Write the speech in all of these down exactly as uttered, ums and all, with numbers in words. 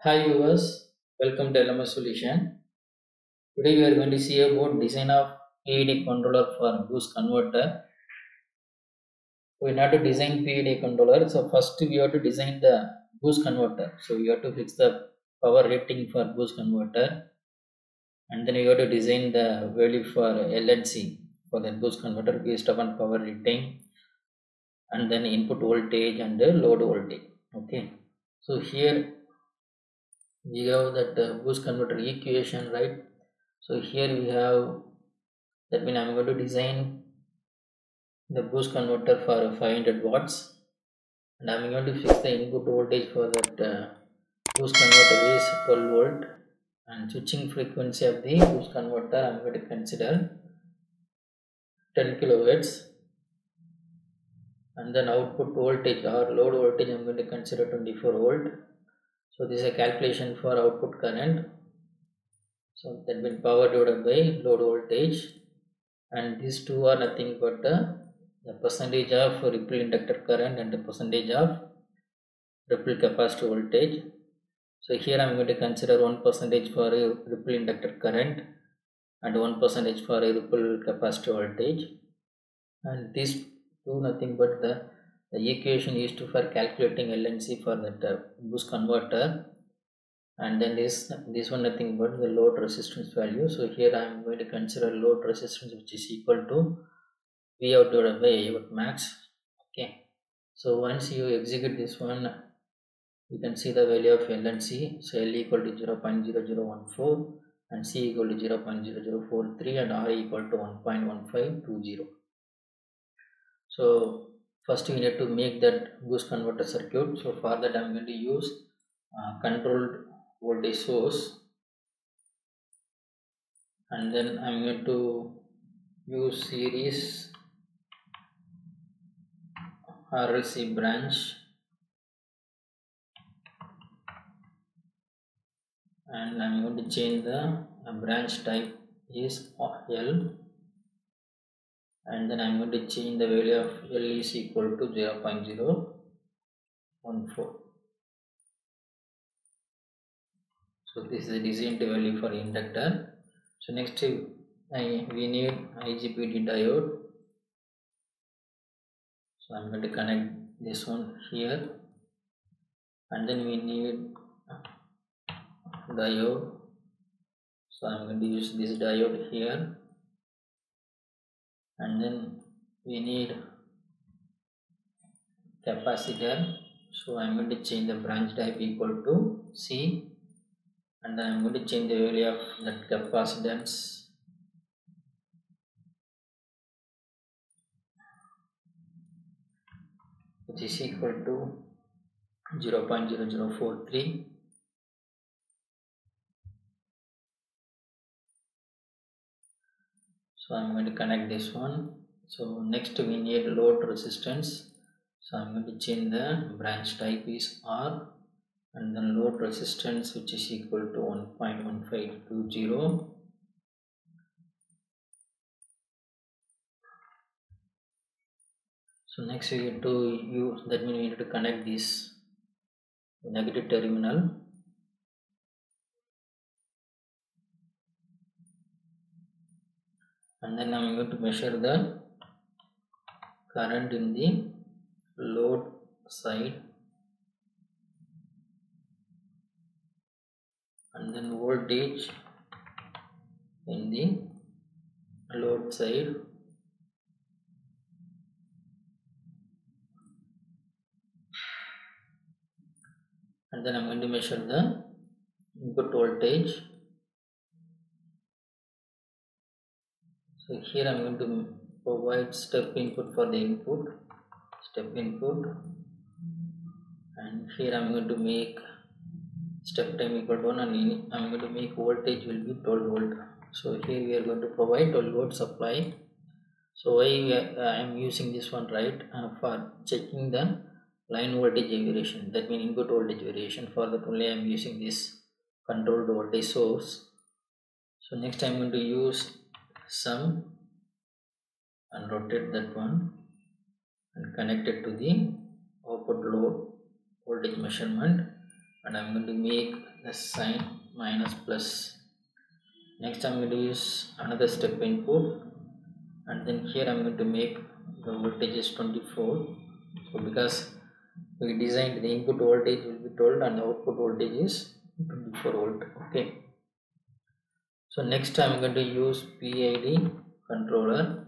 Hi viewers, welcome to L M S Solution. Today we are going to see about design of P I D controller for boost converter. We have to design P I D controller. So first we have to design the boost converter. So we have to fix the power rating for boost converter, and then we have to design the value for L N C for that boost converter based upon power rating, and then input voltage and the load voltage. Okay. So here we have that uh, boost converter equation, right? So here we have, that means I'm going to design the boost converter for five hundred watts, and I'm going to fix the input voltage for that uh, boost converter is twelve volt, and switching frequency of the boost converter I'm going to consider ten kilohertz, and then output voltage or load voltage I'm going to consider twenty-four volt. So this is a calculation for output current. So that means power divided by load voltage, and these two are nothing but uh, the percentage of ripple inductor current and the percentage of ripple capacitor voltage. So here I am going to consider one percentage for a ripple inductor current and one percentage for a ripple capacitor voltage, and these two nothing but the, the equation used to for calculating L N C for that uh, boost converter. And then this this one nothing but the load resistance value. So here I am going to consider load resistance, which is equal to V out divided by A out max. Okay, so once you execute this one, you can see the value of L and C. So L equal to zero point zero zero one four and C equal to zero point zero zero four three and R equal to one point one five two zero. So first we need to make that boost converter circuit. So for that I am going to use uh, controlled voltage source, and then I am going to use series R L C branch, and I am going to change the uh, branch type is L, and then I am going to change the value of L is equal to zero point zero one four. So this is the designed value for inductor. So next I, we need I G B T diode. So I'm going to connect this one here, and then we need diode. So I'm going to use this diode here, and then we need capacitor. So I'm going to change the branch type equal to C, and then I'm going to change the value of that capacitance, which is equal to zero point zero zero four three. So I'm going to connect this one. So next we need load resistance. So I'm going to change the branch type is R, and then load resistance, which is equal to one point one five two zero. So next we need to use, that means we need to connect this negative terminal, and then I'm going to measure the current in the load side, and then voltage in the load side, and then I'm going to measure the input voltage. So here I'm going to provide step input for the input, step input, and here I'm going to make step time equal to one, and I'm going to make voltage will be twelve volt. So here we are going to provide twelve volt supply. So why I am using this one, right, uh, for checking the line voltage variation, that means input voltage variation. For that only I am using this controlled voltage source. So next I am going to use some and rotate that one and connect it to the output load voltage measurement, and I am going to make plus sign minus plus. Next I'm going to use another step input, and then here I'm going to make the voltage is twenty-four. So because we designed the input voltage will be twelve and the output voltage is twenty-four volt. Okay. So next I'm going to use P I D controller,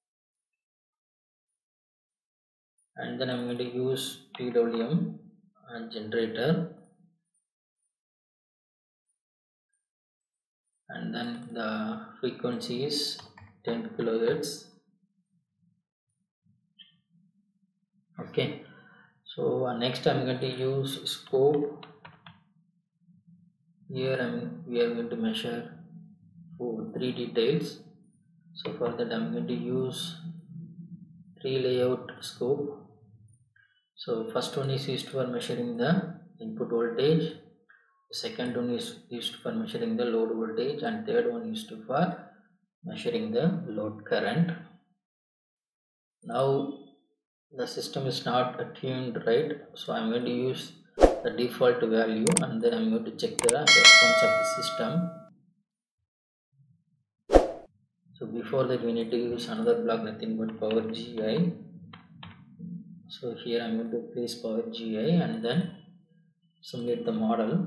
and then I'm going to use P W M and generator, and then the frequency is ten kilohertz. Okay, so uh, next I'm going to use scope. Here I'm, we are going to measure for three details. So for that I'm going to use three layout scope. So first one is used for measuring the input voltage, the second one is used for measuring the load voltage, and third one is used for measuring the load current. Now the system is not tuned right, so I'm going to use the default value, and then I'm going to check the response of the system. So before that we need to use another block, nothing but power G I. So here I'm going to place power G I and then simulate the model.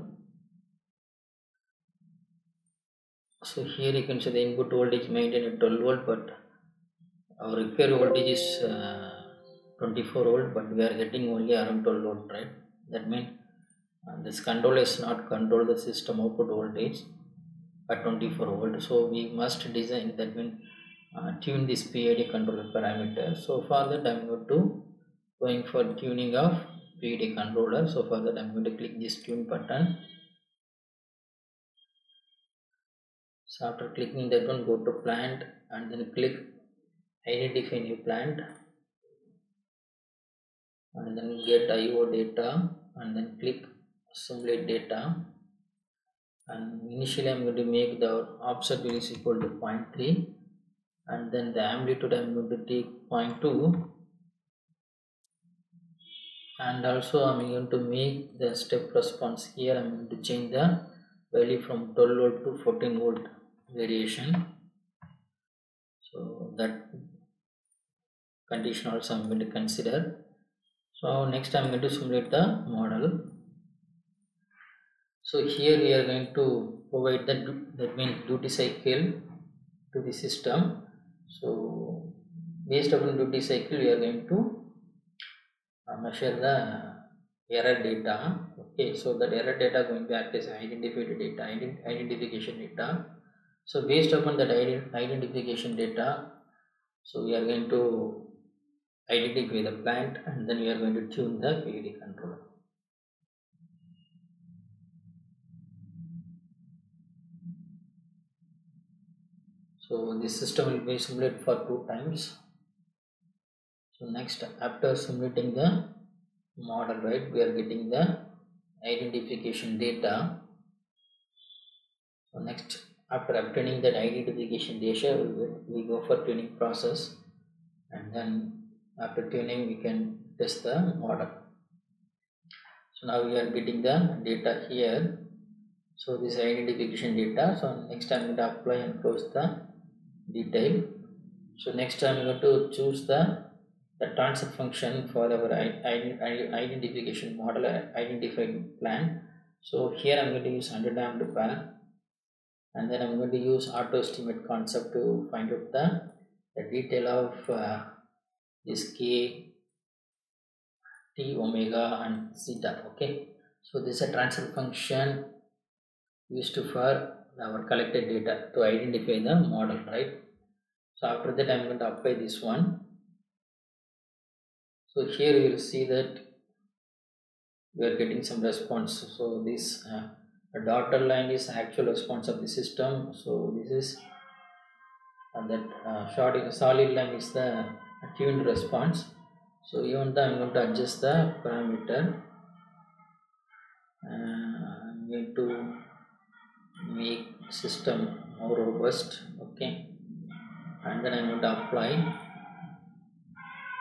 So here you can see the input voltage maintained at twelve volt, but our required voltage is uh, twenty-four volt, but we are getting only around twelve volt, right? That means uh, this controller is not control the system output voltage at twenty-four volt. So we must design, that means uh, tune this P I D controller parameter. So for that I'm going to going for tuning of P I D controller. So for that I'm going to click this tune button. So after clicking that one, go to plant and then click identify new plant, and then get I O data, and then click simulate data, and initially I'm going to make the offset is equal to zero point three, and then the amplitude I'm going to take zero point two, and also I'm going to make the step response. Here I'm going to change the value from twelve volt to fourteen volt variation. So that condition also I'm going to consider. So next I'm going to simulate the model. So here we are going to provide the, that means duty cycle to the system. So based upon duty cycle we are going to uh, measure the error data. Okay, so that error data going to act as identified data, ident identification data. So based upon that ident identification data, so we are going to identify the plant, and then we are going to tune the P I D controller. So this system will be simulated for two times. So next, after simulating the model, right, we are getting the identification data. So next, after obtaining that identification data, we, we go for tuning process, and then after tuning we can test the model. So now we are getting the data here. So this identification data. So next I'm going to apply and close the detail. So next I'm going to choose the the transfer function for our identification model identified plan. So here I'm going to use one hundred ampere, and then I'm going to use auto estimate concept to find out the, the detail of uh, this k, t, omega and zeta. Okay, so this is a transfer function used for our collected data to identify the model, right? So after that I'm going to apply this one. So here you will see that we are getting some response. So this uh, dotted line is actual response of the system. So this is and that uh, short solid line is the tuned response. So even though I'm going to adjust the parameter, uh, I'm going to make system more robust. Okay, and then I'm going to apply,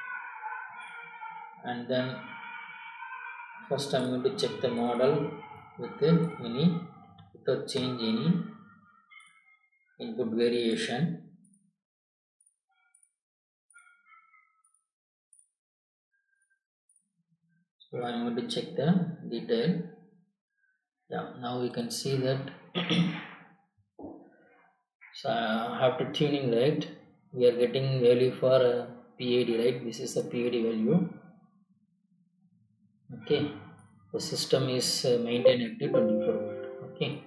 and then first I'm going to check the model. with any without change any input variation. So I am going to check the detail. Yeah, now we can see that. So after tuning, right, we are getting value for uh, P I D, right? This is the P I D value. Okay, the system is uh, maintained at twenty-four volt. Okay,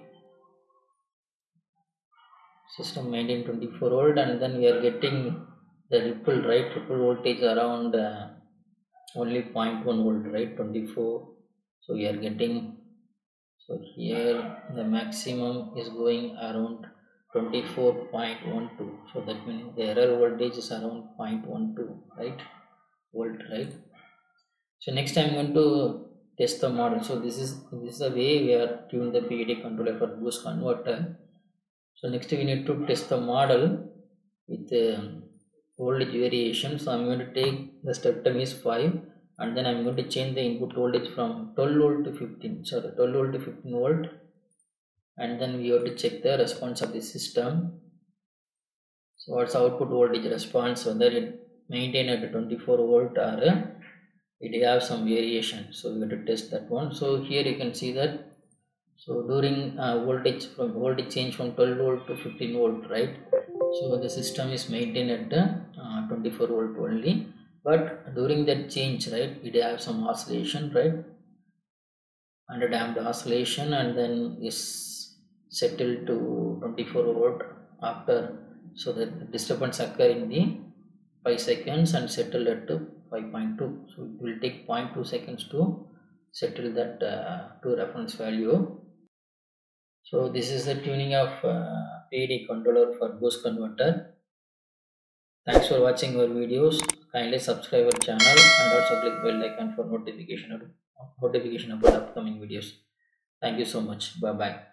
system maintained twenty-four volt, and then we are getting the ripple, right? Ripple voltage around uh, only zero point one volt, right? twenty-four. So we are getting. So here the maximum is going around twenty-four point one two. So that means the error voltage is around zero point one two, right? Volt, right? So next I'm going to test the model. So this is this is the way we are tuned the P I D controller for boost converter. So next we need to test the model with uh, voltage variation. So I'm going to take the step time is five, and then I'm going to change the input voltage from twelve volt to fifteen. So the twelve volt to fifteen volt, and then we have to check the response of the system. So what's output voltage response, whether it maintain at twenty-four volt or uh, it have some variation. So we have to test that one. So here you can see that. So during uh, voltage from voltage change from twelve volt to fifteen volt, right? So the system is maintained at uh, twenty-four volt only, but during that change, right, it have some oscillation, right? Underdamped oscillation, and then is settled to twenty-four volt after. So the disturbance occur in the five seconds and settle at five point two. So it will take zero point two seconds to settle that uh, to reference value. So this is the tuning of uh, P I D controller for boost converter. Thanks for watching our videos. Kindly subscribe our channel and also click bell icon for notification notification about upcoming videos. Thank you so much. Bye bye.